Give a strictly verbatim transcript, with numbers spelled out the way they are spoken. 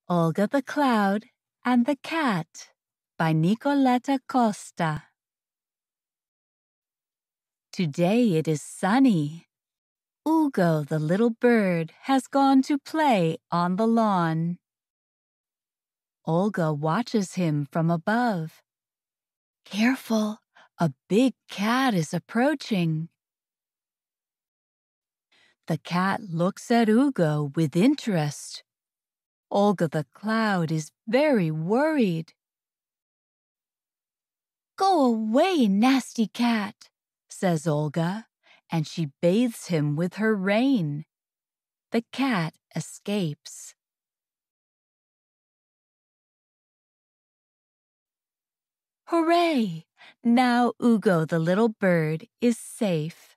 Olga the Cloud and the Cat by Nicoletta Costa. Today it is sunny. Ugo the little bird has gone to play on the lawn. Olga watches him from above. Careful, a big cat is approaching. The cat looks at Ugo with interest. Olga the Cloud is very worried. "Go away, nasty cat," says Olga, and she bathes him with her rain. The cat escapes. Hooray! Now Ugo the little bird is safe.